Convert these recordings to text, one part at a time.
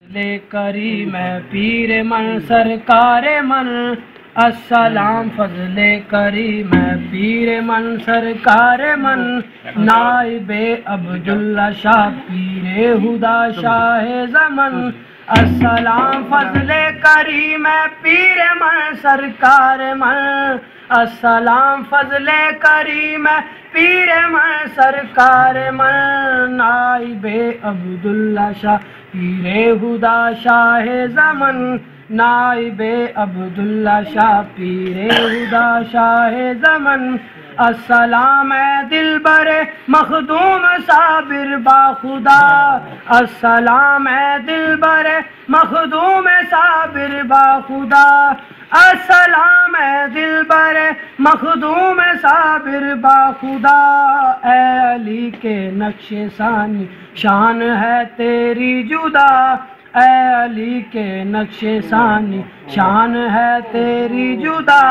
لے کریم ہے پیر من سرکار من، السلام فضل کریم ہے پیر من سرکار من، نائب عبداللہ شاہ پیر خدا شاہ زمن، السلام فضل کریم ہے پیر من سرکار من، السلام فضل کریم ہے پیر من سرکار من، نائب عبداللہ شاہ پیر خدا شاہ زمن، نائب عبداللہ شاہ پیر خدا شاہ زمن، السلام ہے دلبر مخدوم صابر با خدا، السلام ہے دلبر مخدوم صابر با خدا، السلام ہے دلبر مخدوم صابر با خدا، اے علی کے نقش ثانی شان ہے تیری جدا، اے علی کے نقش ثانی شان ہے تیری جدا،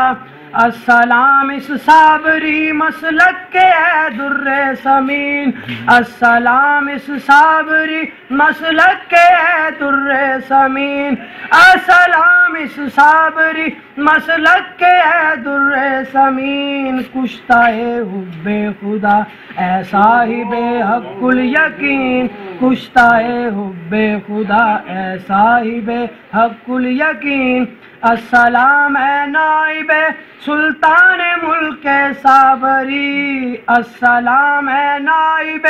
السلام اس صابری مسلک کے ہے در ثمین، السلام اس صابری مسلک کے ہے در ثمین، السلام اس صابری مسلک کے ہے در ثمین، کشتہ حب خدا اے صاحب حق الیقین، کشتہ حب خدا اے صاحب حق الیقین، السلام ہے نائب سلطان ملک صابری، السلام ہے نائب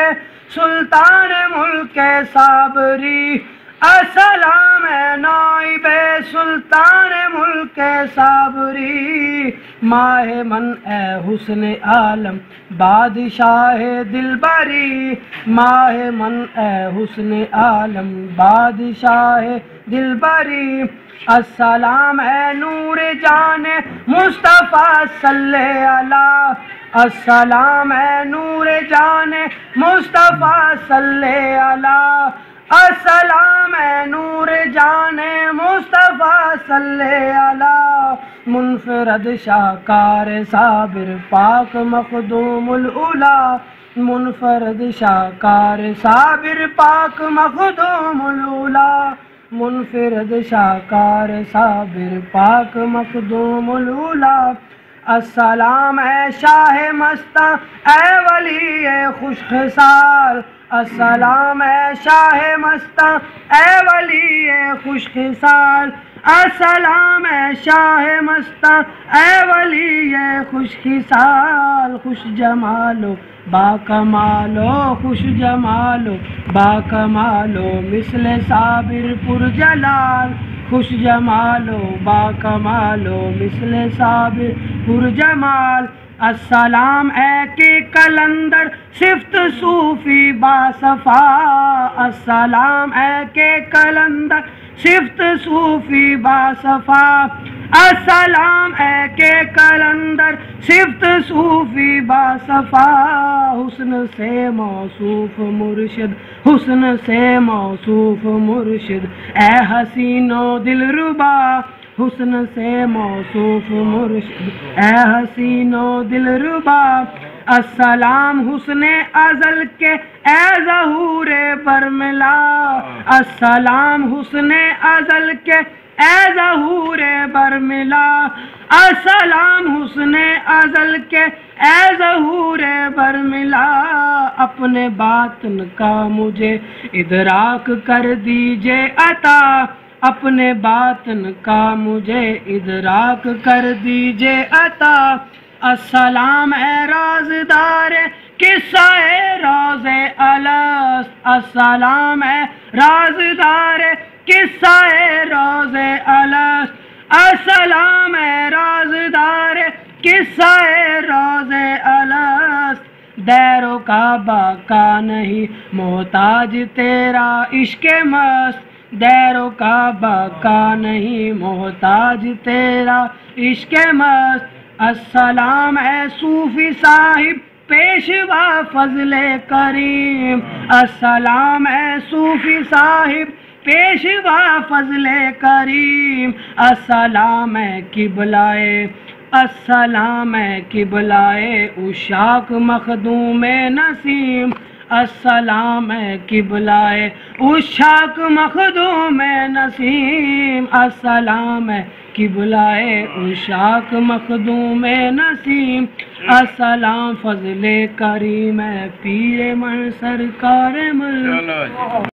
سلطان ملک صابری، السلام ہے نائب سلطان ملک صابری، ماہ من اے حسن عالم بادشاہ دلبری، ماہ من اے حسن عالم بادشاہ دلبری، السلام ہے نور جان مصطفیٰ صلی علیہ، السلام ہے نور جان مصطفیٰ صلی علیہ، السلام ہے نور جان مصطفیٰ صلی علیہ، منفرد شاہکار صابر پاک مخدوم الاولیاء، منفرد شاہکار صابر پاک مخدوم الاولیاء، منفرد شاہکار صابر پاک مخدوم الاولیاء، السلام ہے شاہ مستاں اے ولی خوش خصال، السلام ہے شاہ مستاں اے ولی خوش خصال، السلام ہے شاہ مستاں اے ولی خوش خصال، خوش جمالو با کمالو خوش جمالو با کمالو مثل صابر پر جلال، خوش جمالو با کمالو مثل صابر پر جمال، السلام اے کہ کلندر صفت صوفی با صفا، السلام اے کہ کلندر صفت صوفی با صفا، السلام اے کہ کلندر صفت صوفی با صفا، حسن سے موصوف مرشد حسن سے موصوف مرشد اے حسین و دلربا، حسن سے موصوف مرشد اے حسین و دلربا، السلام حسن ازل کے اے ظہور برملا، السلام حسن ازل کے اے ظہور برملا، السلام حسن ازل کے اے ظہور برملا، اپنے باطن کا مجھے ادراک کر دیجئے عطا، اپنے باطن کا مجھے ادراک کر دیجئے عطا، السلام ہے رازدار قصہ روض الست، السلام ہے رازدار قصہ روض الست، السلام ہے رازدار قصہ روض الست، دیر و کعبہ کا نہیں محتاج تیرا عشق مست، دیر و کعبہ کا نہیں محتاج تیرا عشق مست، السلام ہے صوفی صاحب پیشوا فضل کریم، السلام ہے صوفی صاحب پیشوا فضل کریم، السلام ہے قبلائے السلام ہے قبلائے عشاق مخدوم نسیم، السلام ہے قبلائے عشاق مخدوم نسیم، السلام ہے قبلائے عشاق مخدوم نسیم، السلام فضل کریم ہے پیر من سرکار من۔